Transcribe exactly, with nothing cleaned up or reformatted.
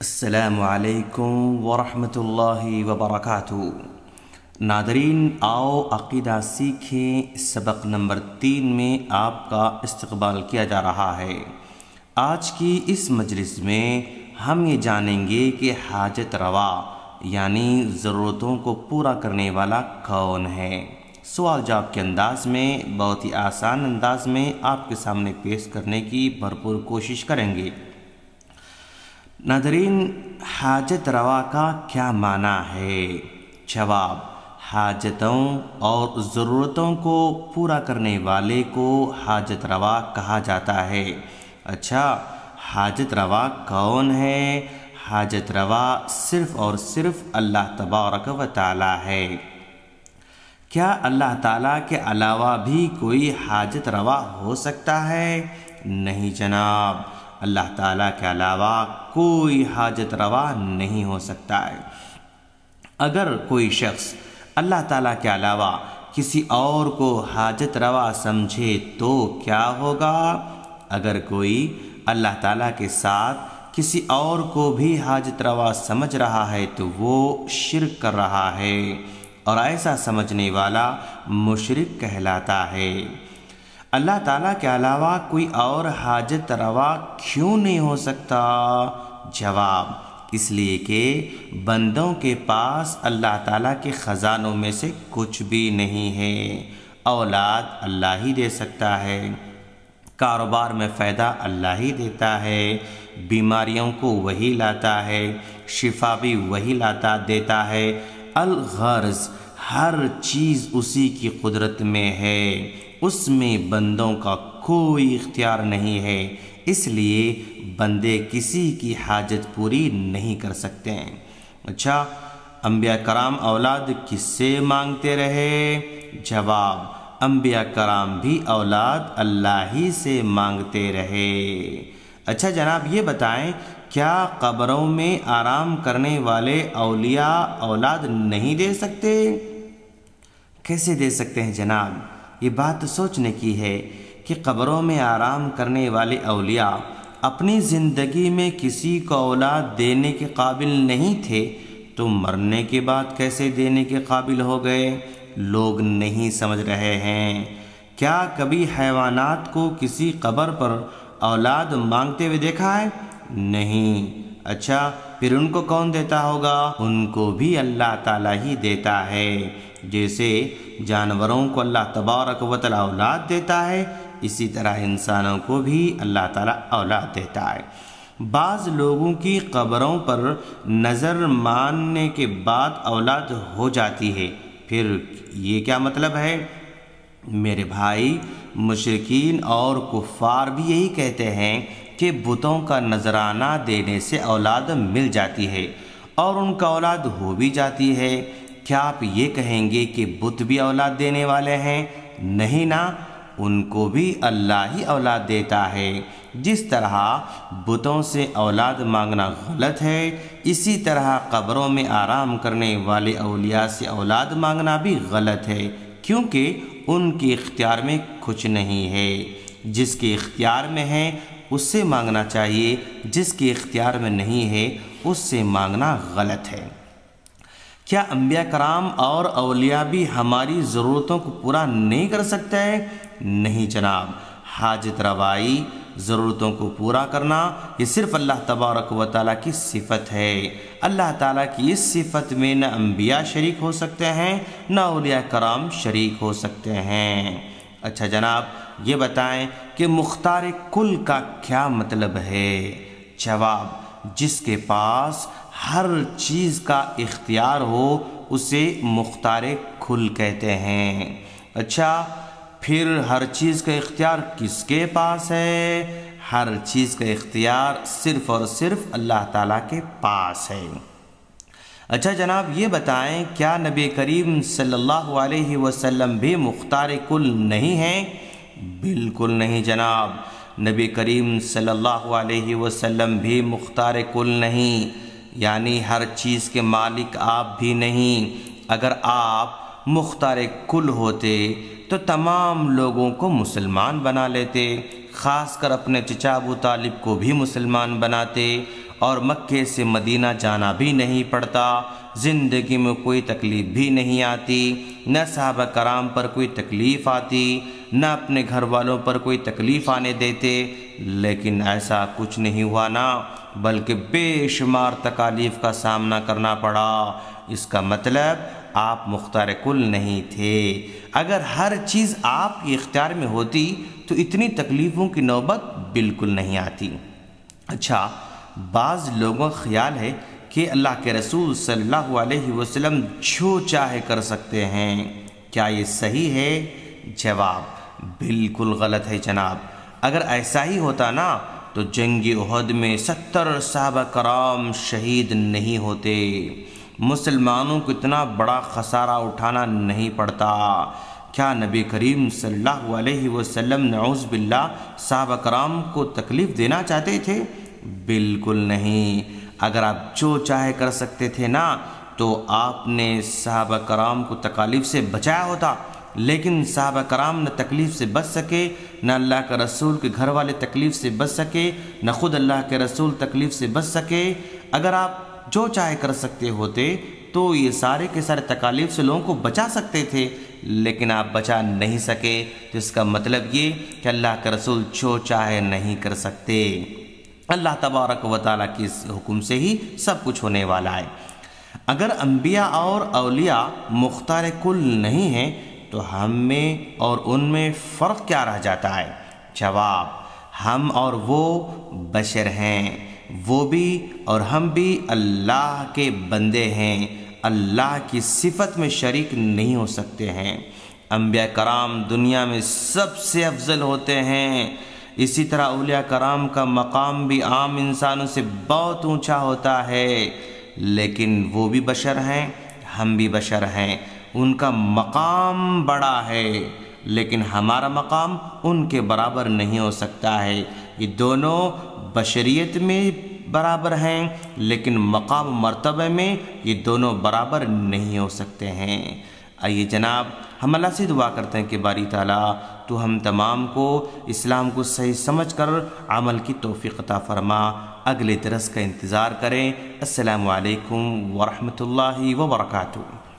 السلام علیکم ورحمۃ اللہ وبرکاتہ۔ ناظرین، آؤ عقیدہ سیکھیں سبق نمبر تین میں آپ کا استقبال کیا جا رہا ہے۔ آج کی اس مجلس میں ہم یہ جانیں گے کہ حاجت روا یعنی ضرورتوں کو پورا کرنے والا کون ہے۔ سوال جواب کے انداز میں بہت ہی آسان انداز میں آپ کے سامنے پیش کرنے کی بھرپور کوشش کریں گے۔ ناظرین، حاجت روا کا کیا معنی ہے؟ جواب: حاجتوں اور ضرورتوں کو پورا کرنے والے کو حاجت روا کہا جاتا ہے۔ اچھا، حاجت روا کون ہے؟ حاجت روا صرف اور صرف اللہ تبارک و تعالی ہے۔ کیا اللہ تعالیٰ کے علاوہ بھی کوئی حاجت روا ہو سکتا ہے؟ نہیں جناب، اللہ تعالیٰ کے علاوہ کوئی حاجت روا نہیں ہو سکتا ہے۔ اگر کوئی شخص اللہ تعالیٰ کے علاوہ کسی اور کو حاجت روا سمجھے تو کیا ہوگا؟ اگر کوئی اللہ تعالیٰ کے ساتھ کسی اور کو بھی حاجت روا سمجھ رہا ہے تو وہ شرک کر رہا ہے، اور ایسا سمجھنے والا مشرک کہلاتا ہے۔ اللہ تعالیٰ کے علاوہ کوئی اور حاجت روا کیوں نہیں ہو سکتا؟ جواب: اس لیے کہ بندوں کے پاس اللہ تعالیٰ کے خزانوں میں سے کچھ بھی نہیں ہے۔ اولاد اللہ ہی دے سکتا ہے، کاروبار میں فائدہ اللہ ہی دیتا ہے، بیماریوں کو وہی لاتا ہے، شفا بھی وہی لاتا دیتا ہے۔ الغرض ہر چیز اسی کی قدرت میں ہے، اس میں بندوں کا کوئی اختیار نہیں ہے، اس لیے بندے کسی کی حاجت پوری نہیں کر سکتے ہیں۔ اچھا، انبیاء کرام اولاد کس سے مانگتے رہے؟ جواب: انبیاء کرام بھی اولاد اللہ ہی سے مانگتے رہے۔ اچھا جناب، یہ بتائیں کیا قبروں میں آرام کرنے والے اولیاء اولاد نہیں دے سکتے؟ کیسے دے سکتے ہیں جناب؟ یہ بات سوچنے کی ہے کہ قبروں میں آرام کرنے والے اولیاء اپنی زندگی میں کسی کو اولاد دینے کے قابل نہیں تھے تو مرنے کے بعد کیسے دینے کے قابل ہو گئے؟ لوگ نہیں سمجھ رہے ہیں۔ کیا کبھی حیوانات کو کسی قبر پر اولاد مانگتے ہوئے دیکھا ہے؟ نہیں۔ اچھا، پھر ان کو کون دیتا ہوگا؟ ان کو بھی اللہ تعالیٰ ہی دیتا ہے۔ جیسے جانوروں کو اللہ تبارک و تعالیٰ اولاد دیتا ہے، اسی طرح انسانوں کو بھی اللہ تعالیٰ اولاد دیتا ہے۔ بعض لوگوں کی قبروں پر نظر ماننے کے بعد اولاد ہو جاتی ہے، پھر یہ کیا مطلب ہے؟ میرے بھائی، مشرکین اور کفار بھی یہی کہتے ہیں کہ بتوں کا نذرانہ دینے سے اولاد مل جاتی ہے اور ان کا اولاد ہو بھی جاتی ہے۔ کیا آپ یہ کہیں گے کہ بت بھی اولاد دینے والے ہیں؟ نہیں نا، ان کو بھی اللہ ہی اولاد دیتا ہے۔ جس طرح بتوں سے اولاد مانگنا غلط ہے، اسی طرح قبروں میں آرام کرنے والے اولیاء سے اولاد مانگنا بھی غلط ہے، کیونکہ ان کے اختیار میں کچھ نہیں ہے۔ جس کے اختیار میں ہے اس سے مانگنا چاہیے، جس کے اختیار میں نہیں ہے اس سے مانگنا غلط ہے۔ کیا انبیاء کرام اور اولیاء بھی ہماری ضرورتوں کو پورا نہیں کر سکتے؟ نہیں جناب، حاجت روائی، ضرورتوں کو پورا کرنا، یہ صرف اللہ تبارک و تعالیٰ کی صفت ہے۔ اللہ تعالیٰ کی اس صفت میں نہ انبیاء شریک ہو سکتے ہیں نہ اولیاء کرام شریک ہو سکتے ہیں۔ اچھا جناب، یہ بتائیں کہ مختار کل کا کیا مطلب ہے؟ جواب: جس کے پاس ہر چیز کا اختیار ہو اسے مختار کل کہتے ہیں۔ اچھا، پھر ہر چیز کا اختیار کس کے پاس ہے؟ ہر چیز کا اختیار صرف اور صرف اللہ تعالیٰ کے پاس ہے۔ اچھا جناب، یہ بتائیں کیا نبی کریم صلی اللہ علیہ وسلم بھی مختار کل نہیں ہیں؟ بالکل نہیں جناب، نبی کریم صلی اللہ علیہ وسلم بھی مختار کل نہیں، یعنی ہر چیز کے مالک آپ بھی نہیں۔ اگر آپ مختار کل ہوتے تو تمام لوگوں کو مسلمان بنا لیتے، خاص کر اپنے چچا ابو طالب کو بھی مسلمان بناتے اور مکے سے مدینہ جانا بھی نہیں پڑتا، زندگی میں کوئی تکلیف بھی نہیں آتی، نہ صحابہ کرام پر کوئی تکلیف آتی، نہ اپنے گھر والوں پر کوئی تکلیف آنے دیتے، لیکن ایسا کچھ نہیں ہوا نا، بلکہ بے شمار تکالیف کا سامنا کرنا پڑا۔ اس کا مطلب آپ مختار کل نہیں تھے۔ اگر ہر چیز آپ کے اختیار میں ہوتی تو اتنی تکلیفوں کی نوبت بالکل نہیں آتی۔ اچھا، بعض لوگوں کا خیال ہے کہ اللہ کے رسول صلی اللہ علیہ وسلم جو چاہے کر سکتے ہیں، کیا یہ صحیح ہے؟ جواب بالکل غلط ہے جناب۔ اگر ایسا ہی ہوتا نا تو جنگ احد میں ستر صحابہ کرام شہید نہیں ہوتے، مسلمانوں کو اتنا بڑا خسارہ اٹھانا نہیں پڑتا۔ کیا نبی کریم صلی اللہ علیہ وسلم نعوذ باللہ صحابہ کرام کو تکلیف دینا چاہتے تھے؟ بالکل نہیں۔ اگر آپ جو چاہے کر سکتے تھے نا تو آپ نے صحابہ کرام کو تکالیف سے بچایا ہوتا، لیکن صحابہ کرام نہ تکلیف سے بچ سکے، نہ اللہ کے رسول کے گھر والے تکلیف سے بچ سکے، نہ خود اللہ کے رسول تکلیف سے بچ سکے۔ اگر آپ جو چاہے کر سکتے ہوتے تو یہ سارے کے سارے تکالیف سے لوگوں کو بچا سکتے تھے، لیکن آپ بچا نہیں سکے، تو اس کا مطلب یہ کہ اللہ کے رسول جو چاہے نہیں کر سکتے۔ اللہ تبارک و تعالیٰ کے اس حکم سے ہی سب کچھ ہونے والا ہے۔ اگر انبیاء اور اولیاء مختار کل نہیں ہیں تو ہم میں اور ان میں فرق کیا رہ جاتا ہے؟ جواب، ہم اور وہ بشر ہیں، وہ بھی اور ہم بھی اللہ کے بندے ہیں، اللہ کی صفت میں شریک نہیں ہو سکتے ہیں۔ انبیاء کرام دنیا میں سب سے افضل ہوتے ہیں، اسی طرح اولیاء کرام کا مقام بھی عام انسانوں سے بہت اونچا ہوتا ہے، لیکن وہ بھی بشر ہیں، ہم بھی بشر ہیں، ان کا مقام بڑا ہے، لیکن ہمارا مقام ان کے برابر نہیں ہو سکتا ہے۔ یہ دونوں بشریت میں برابر ہیں، لیکن مقام مرتبہ میں یہ دونوں برابر نہیں ہو سکتے ہیں۔ آئیے جناب، ہم اللہ سے دعا کرتے ہیں کہ باری تعالیٰ تو ہم تمام کو اسلام کو صحیح سمجھ کر عمل کی توفیق عطا فرما۔ اگلے درس کا انتظار کریں۔ السلام علیکم ورحمۃ اللہ وبرکاتہ۔